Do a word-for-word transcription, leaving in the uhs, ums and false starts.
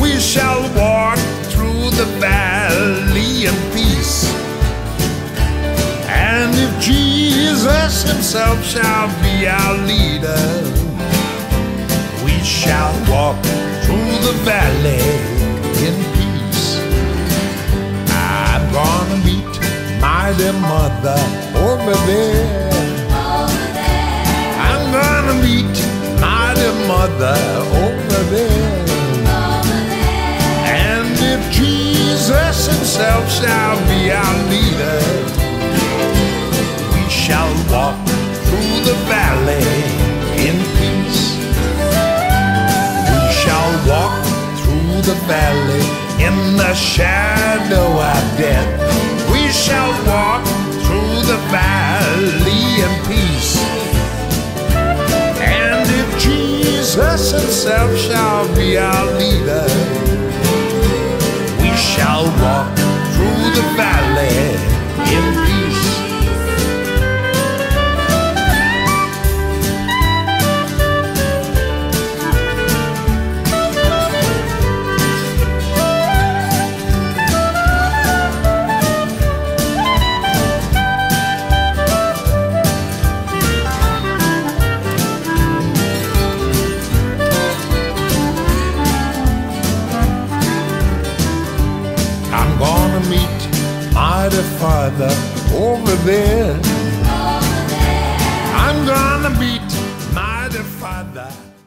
We shall walk through the valley in peace. And if Jesus himself shall be our leader, we shall walk through the valley in peace. I'm gonna meet my dear mother over there. Over there. I'm gonna meet my dear mother over there. Over there. And if Jesus himself shall be our leader, we shall walk through the valley in peace. We shall walk through the valley in the shadow of death. We shall walk through the valley in peace. And if Jesus himself shall be our leader, we shall walk through the valley in peace. I'm gonna meet my dear Father over there. Over there. I'm gonna meet my dear Father.